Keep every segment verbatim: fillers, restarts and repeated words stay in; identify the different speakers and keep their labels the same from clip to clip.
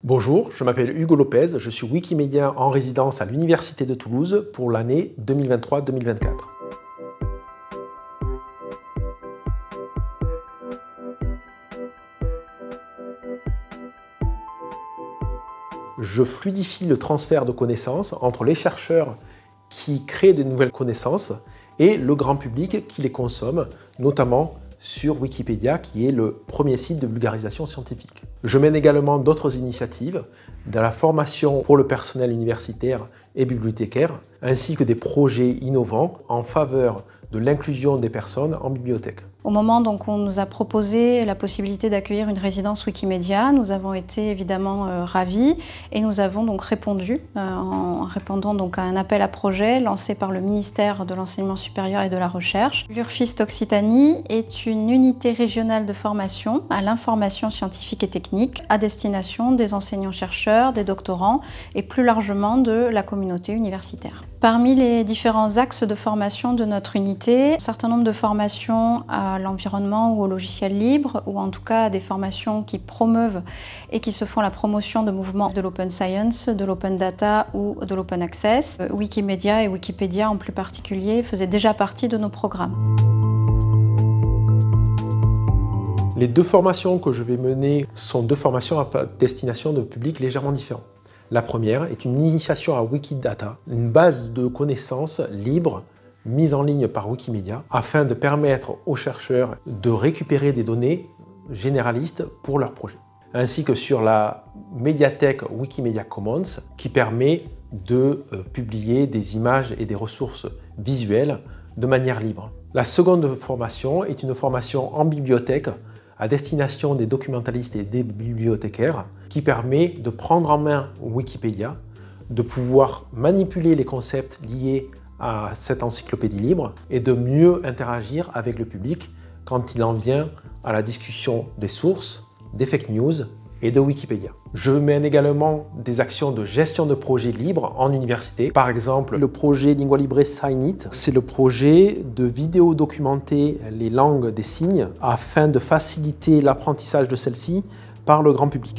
Speaker 1: Bonjour, je m'appelle Hugo Lopez, je suis Wikimédia en résidence à l'Université de Toulouse pour l'année deux mille vingt-trois deux mille vingt-quatre. Je fluidifie le transfert de connaissances entre les chercheurs qui créent de nouvelles connaissances et le grand public qui les consomme, notamment sur Wikipédia, qui est le premier site de vulgarisation scientifique. Je mène également d'autres initiatives, de la formation pour le personnel universitaire et bibliothécaire, ainsi que des projets innovants en faveur de l'inclusion des personnes en bibliothèque.
Speaker 2: Au moment donc, où on nous a proposé la possibilité d'accueillir une résidence Wikimédia, nous avons été évidemment euh, ravis et nous avons donc répondu euh, en répondant donc à un appel à projet lancé par le ministère de l'Enseignement supérieur et de la Recherche. L'Urfist Occitanie est une unité régionale de formation à l'information scientifique et technique à destination des enseignants-chercheurs, des doctorants et plus largement de la communauté universitaire. Parmi les différents axes de formation de notre unité, un certain nombre de formations à l'environnement ou au logiciel libre, ou en tout cas des formations qui promeuvent et qui se font la promotion de mouvements de l'open science, de l'open data ou de l'open access. Wikimédia et Wikipédia en plus particulier faisaient déjà partie de nos programmes.
Speaker 1: Les deux formations que je vais mener sont deux formations à destination de publics légèrement différents. La première est une initiation à Wikidata, une base de connaissances libres mise en ligne par Wikimédia afin de permettre aux chercheurs de récupérer des données généralistes pour leurs projets. Ainsi que sur la médiathèque Wikimedia Commons qui permet de euh, publier des images et des ressources visuelles de manière libre. La seconde formation est une formation en bibliothèque à destination des documentalistes et des bibliothécaires qui permet de prendre en main Wikipédia, de pouvoir manipuler les concepts liés à cette encyclopédie libre et de mieux interagir avec le public quand il en vient à la discussion des sources, des fake news et de Wikipédia. Je mène également des actions de gestion de projets libres en université. Par exemple, le projet Lingua Libre Signit, c'est le projet de vidéo documenter les langues des signes afin de faciliter l'apprentissage de celles-ci par le grand public.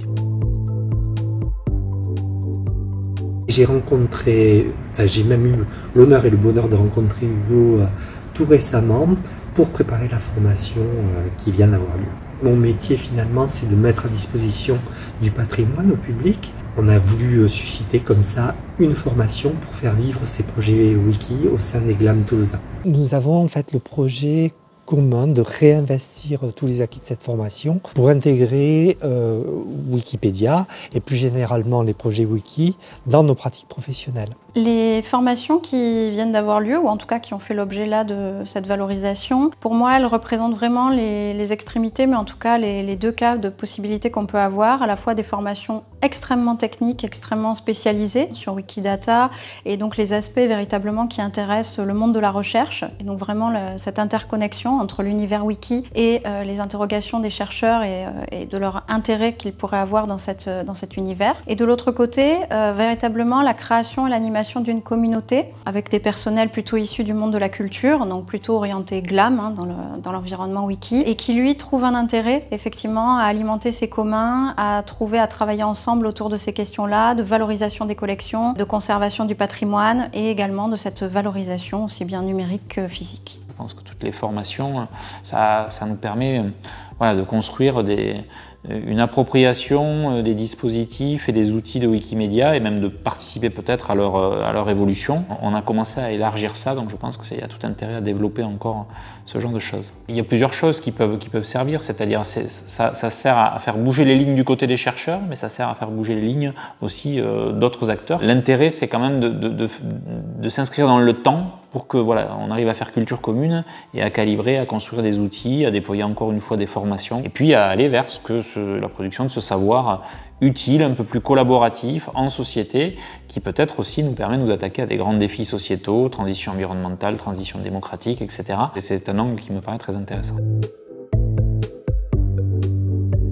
Speaker 3: J'ai rencontré, enfin, j'ai même eu l'honneur et le bonheur de rencontrer Hugo euh, tout récemment pour préparer la formation euh, qui vient d'avoir lieu. Mon métier finalement, c'est de mettre à disposition du patrimoine au public. On a voulu susciter comme ça une formation pour faire vivre ces projets wiki au sein des G L A M toulousains. Nous avons en fait le projet commun de réinvestir tous les acquis de cette formation pour intégrer euh, Wikipédia et plus généralement les projets wiki dans nos pratiques professionnelles.
Speaker 2: Les formations qui viennent d'avoir lieu, ou en tout cas qui ont fait l'objet là de cette valorisation, pour moi elles représentent vraiment les, les extrémités, mais en tout cas les, les deux cas de possibilités qu'on peut avoir, à la fois des formations extrêmement techniques, extrêmement spécialisées sur Wikidata, et donc les aspects véritablement qui intéressent le monde de la recherche, et donc vraiment le, cette interconnexion entre l'univers wiki et euh, les interrogations des chercheurs et, euh, et de leur intérêt qu'ils pourraient avoir dans, cette, dans cet univers. Et de l'autre côté, euh, véritablement la création et l'animation d'une communauté avec des personnels plutôt issus du monde de la culture, donc plutôt orientés G L A M hein, dans l'environnement le, wiki, et qui lui trouvent un intérêt effectivement à alimenter ces communs, à trouver à travailler ensemble autour de ces questions-là, de valorisation des collections, de conservation du patrimoine et également de cette valorisation aussi bien numérique que physique.
Speaker 4: Je pense que toutes les formations, ça, ça nous permet voilà, de construire des, une appropriation des dispositifs et des outils de Wikimédia et même de participer peut-être à leur, à leur évolution. On a commencé à élargir ça, donc je pense qu'il y a tout intérêt à développer encore ce genre de choses. Il y a plusieurs choses qui peuvent, qui peuvent servir, c'est-à-dire ça, ça sert à faire bouger les lignes du côté des chercheurs, mais ça sert à faire bouger les lignes aussi euh, d'autres acteurs. L'intérêt, c'est quand même de, de, de, de s'inscrire dans le temps pour que voilà, on arrive à faire culture commune et à calibrer, à construire des outils, à déployer encore une fois des formations, et puis à aller vers ce que ce, la production de ce savoir utile, un peu plus collaboratif, en société, qui peut-être aussi nous permet de nous attaquer à des grands défis sociétaux, transition environnementale, transition démocratique, et cetera. Et c'est un angle qui me paraît très intéressant.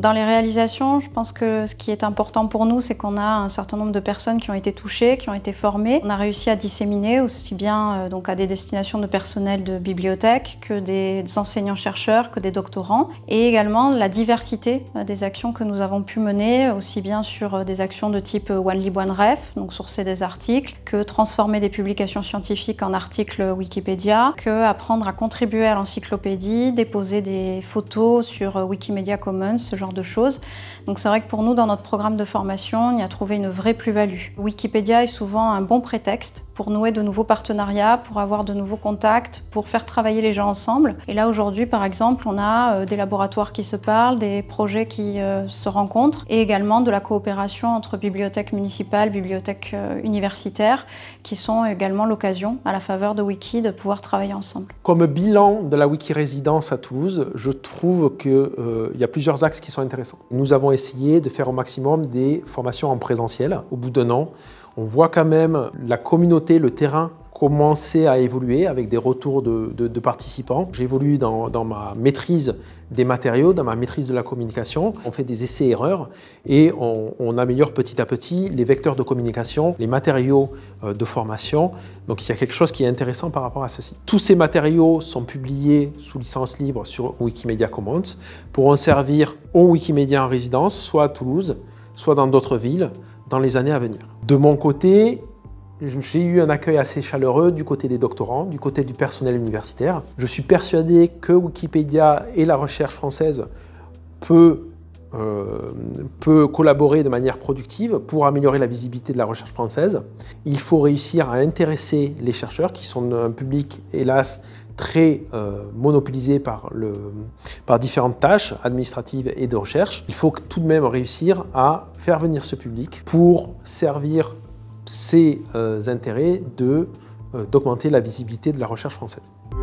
Speaker 2: Dans les réalisations, je pense que ce qui est important pour nous, c'est qu'on a un certain nombre de personnes qui ont été touchées, qui ont été formées. On a réussi à disséminer aussi bien euh, donc à des destinations de personnel de bibliothèque que des enseignants-chercheurs, que des doctorants, et également la diversité euh, des actions que nous avons pu mener, aussi bien sur euh, des actions de type One Lib One Ref, donc sourcer des articles, que transformer des publications scientifiques en articles Wikipédia, que apprendre à contribuer à l'encyclopédie, déposer des photos sur euh, Wikimedia Commons, ce genre de choses. Donc c'est vrai que pour nous, dans notre programme de formation, on y a trouvé une vraie plus-value. Wikipédia est souvent un bon prétexte pour nouer de nouveaux partenariats, pour avoir de nouveaux contacts, pour faire travailler les gens ensemble. Et là aujourd'hui, par exemple, on a euh, des laboratoires qui se parlent, des projets qui euh, se rencontrent, et également de la coopération entre bibliothèques municipales, bibliothèques euh, universitaires, qui sont également l'occasion, à la faveur de Wiki, de pouvoir travailler ensemble.
Speaker 1: Comme bilan de la Wiki-résidence à Toulouse, je trouve qu'il euh, y a plusieurs axes qui sont intéressants. Nous avons essayé de faire au maximum des formations en présentiel. Au bout d'un an, on voit quand même la communauté, le terrain commencer à évoluer avec des retours de, de, de participants. J'évolue dans, dans ma maîtrise des matériaux, dans ma maîtrise de la communication. On fait des essais-erreurs et on, on améliore petit à petit les vecteurs de communication, les matériaux de formation. Donc il y a quelque chose qui est intéressant par rapport à ceci. Tous ces matériaux sont publiés sous licence libre sur Wikimedia Commons, pourront servir au Wikimedia en résidence, soit à Toulouse, soit dans d'autres villes, dans les années à venir. De mon côté, j'ai eu un accueil assez chaleureux du côté des doctorants, du côté du personnel universitaire. Je suis persuadé que Wikipédia et la recherche française peut, euh, peut collaborer de manière productive pour améliorer la visibilité de la recherche française. Il faut réussir à intéresser les chercheurs, qui sont un public, hélas, très euh, monopolisé par, le, par différentes tâches administratives et de recherche. Il faut tout de même réussir à faire venir ce public pour servir ses euh, intérêts de, euh, d'augmenter la visibilité de la recherche française.